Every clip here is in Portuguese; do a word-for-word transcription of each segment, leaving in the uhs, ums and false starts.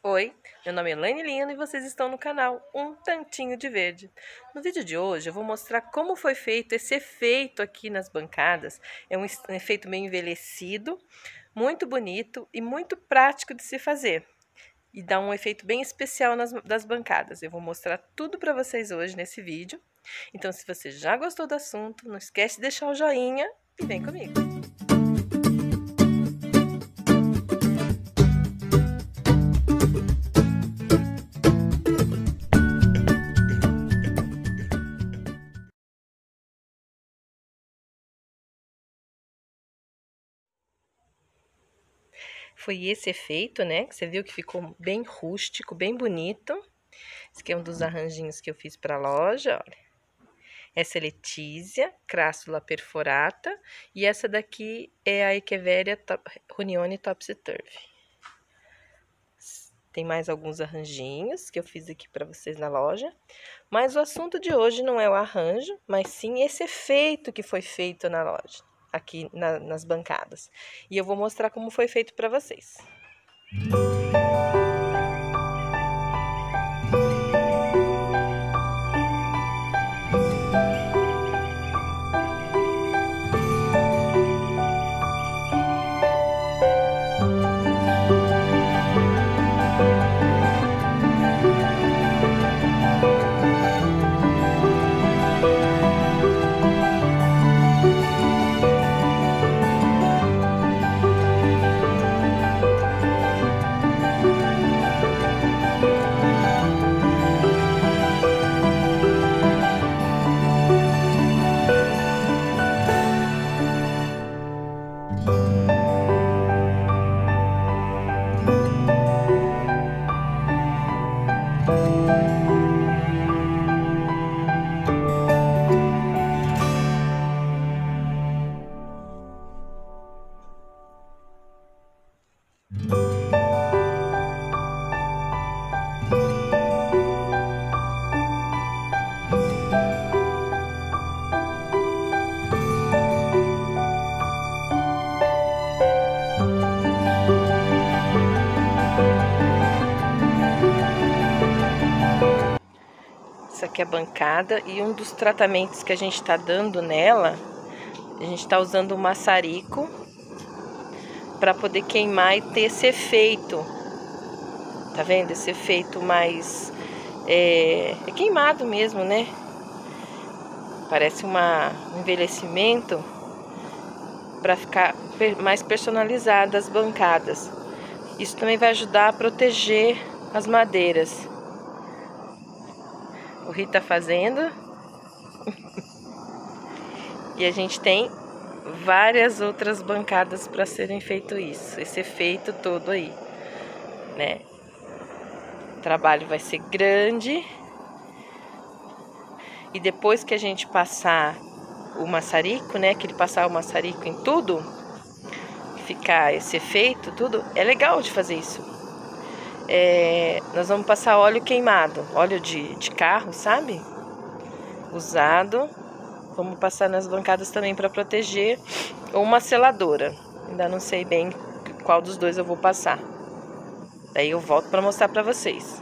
Oi, meu nome é Elaine Lino e vocês estão no canal Um Tantinho de Verde. No vídeo de hoje eu vou mostrar como foi feito esse efeito aqui nas bancadas. É um efeito meio envelhecido, muito bonito e muito prático de se fazer. E dá um efeito bem especial nas das bancadas. Eu vou mostrar tudo para vocês hoje nesse vídeo. Então, se você já gostou do assunto, não esquece de deixar o joinha e vem comigo. Foi esse efeito, né? Que você viu que ficou bem rústico, bem bonito. Esse aqui é um dos arranjinhos que eu fiz para a loja, olha. Essa é Letícia, crassula perforata, e essa daqui é a Echeveria Runione Topsy-Turvy. Tem mais alguns arranjinhos que eu fiz aqui para vocês na loja, mas o assunto de hoje não é o arranjo, mas sim esse efeito que foi feito na loja, aqui na, nas bancadas. E eu vou mostrar como foi feito para vocês. Essa aqui é a bancada e um dos tratamentos que a gente está dando nela, a gente está usando o maçarico para poder queimar e ter esse efeito. Tá vendo? Esse efeito mais é, é queimado mesmo, né? Parece uma, um envelhecimento para ficar mais personalizadas as bancadas. Isso também vai ajudar a proteger as madeiras. O Ri tá fazendo. E a gente tem várias outras bancadas para serem feito isso, esse efeito todo aí, né? O trabalho vai ser grande. E depois que a gente passar o maçarico, né? Que ele passar o maçarico em tudo, ficar esse efeito, tudo, é legal de fazer isso. É, nós vamos passar óleo queimado, óleo de, de carro, sabe? Usado. Vamos passar nas bancadas também para proteger, ou uma seladora. Ainda não sei bem qual dos dois eu vou passar. Daí eu volto para mostrar para vocês.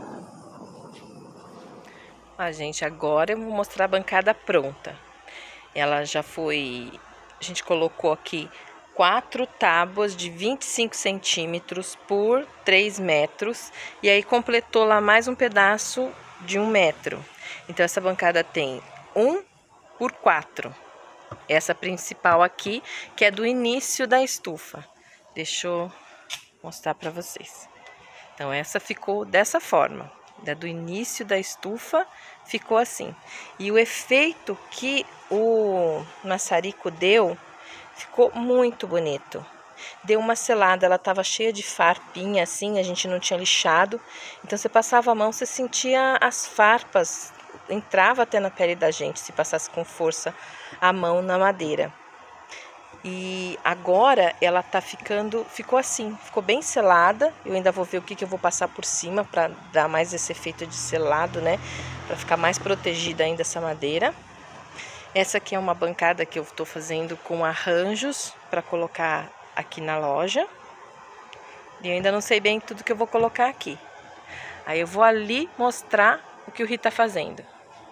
Ah, gente, agora eu vou mostrar a bancada pronta. Ela já foi... A gente colocou aqui quatro tábuas de vinte e cinco centímetros por três metros. E aí completou lá mais um pedaço de um metro. Então essa bancada tem um por quatro. Essa principal aqui, que é do início da estufa. Deixa eu mostrar para vocês. Então essa ficou dessa forma. Da do início da estufa ficou assim. E o efeito que o maçarico deu ficou muito bonito. Deu uma selada, ela estava cheia de farpinha assim, a gente não tinha lixado. Então você passava a mão, você sentia as farpas, entrava até na pele da gente se passasse com força a mão na madeira. E agora ela tá ficando, ficou assim, ficou bem selada. Eu ainda vou ver o que que eu vou passar por cima para dar mais esse efeito de selado, né? Para ficar mais protegida ainda essa madeira. Essa aqui é uma bancada que eu tô fazendo com arranjos para colocar aqui na loja. E eu ainda não sei bem tudo que eu vou colocar aqui. Aí eu vou ali mostrar o que o Ri tá fazendo.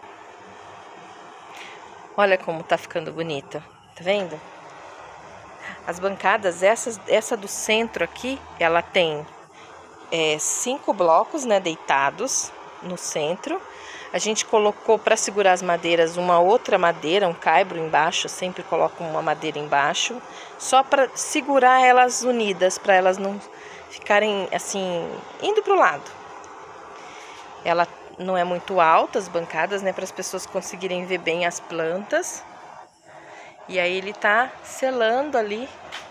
Olha como tá ficando bonita, tá vendo? As bancadas, essas, essa do centro aqui, ela tem é, cinco blocos, né, deitados no centro. A gente colocou para segurar as madeiras uma outra madeira, um caibro embaixo, eu sempre coloco uma madeira embaixo, só para segurar elas unidas, para elas não ficarem assim, indo pro lado. Ela não é muito alta, as bancadas, né, para as pessoas conseguirem ver bem as plantas. E aí ele tá selando ali,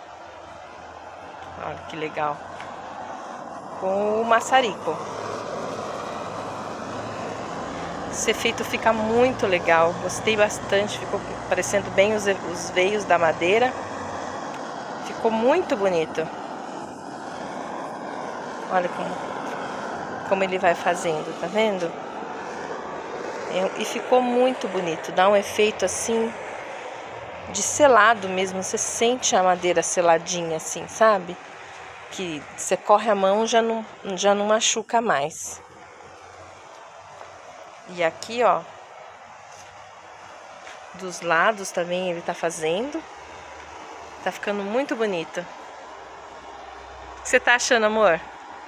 olha que legal, com o maçarico. Esse efeito fica muito legal, gostei bastante, ficou parecendo bem os, os veios da madeira, ficou muito bonito. Olha como, como ele vai fazendo, tá vendo? É, e ficou muito bonito, dá um efeito assim de selado mesmo, você sente a madeira seladinha assim, sabe? Que você corre a mão, já não, já não machuca mais. E aqui, ó, dos lados também ele tá fazendo. Tá ficando muito bonito. O que você tá achando, amor?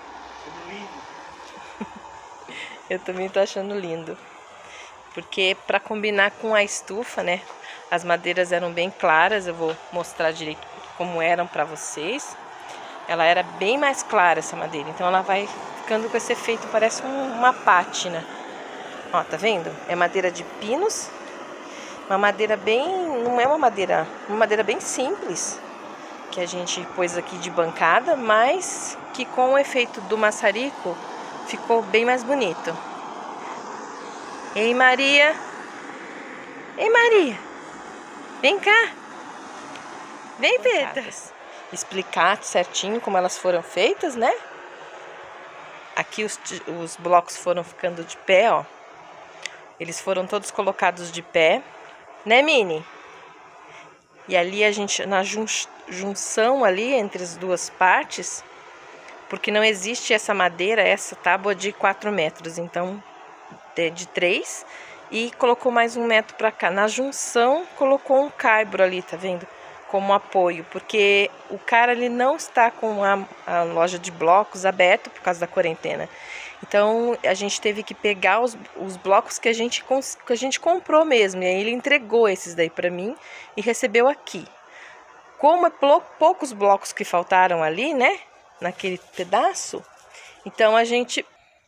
Eu também tô achando lindo. Porque pra combinar com a estufa, né? As madeiras eram bem claras, eu vou mostrar direito como eram pra vocês. Ela era bem mais clara essa madeira, então ela vai ficando com esse efeito, parece um, uma pátina. Ó, tá vendo? É madeira de pinos, uma madeira bem, não é uma madeira, uma madeira bem simples, que a gente pôs aqui de bancada, mas que com o efeito do maçarico ficou bem mais bonito. Ei, Maria! Ei, Maria! Vem cá! Vem, Peta! Explicar certinho como elas foram feitas, né? Aqui os, os blocos foram ficando de pé, ó. Eles foram todos colocados de pé, né, Mini? E ali a gente, na jun, junção ali entre as duas partes, porque não existe essa madeira, essa tábua de quatro metros, então de, de três, e colocou mais um metro pra cá. Na junção, colocou um caibro ali, tá vendo? Como apoio, porque o cara ele não está com a, a loja de blocos aberta por causa da quarentena. Então a gente teve que pegar os, os blocos que a, gente, que a gente comprou mesmo. E aí ele entregou esses daí para mim e recebeu aqui. Como é poucos blocos que faltaram ali, né? Naquele pedaço. Então a gente...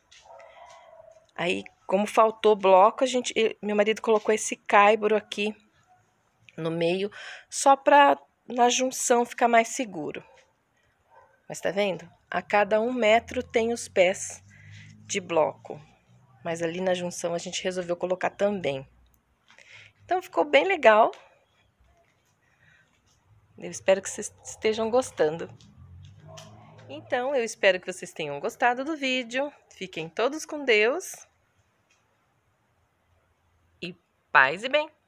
Aí como faltou bloco, a gente, meu marido colocou esse caibro aqui no meio, só para na junção ficar mais seguro. Mas tá vendo? A cada um metro tem os pés de bloco. Mas ali na junção a gente resolveu colocar também. Então ficou bem legal. Eu espero que vocês estejam gostando. Então eu espero que vocês tenham gostado do vídeo. Fiquem todos com Deus. E paz e bem.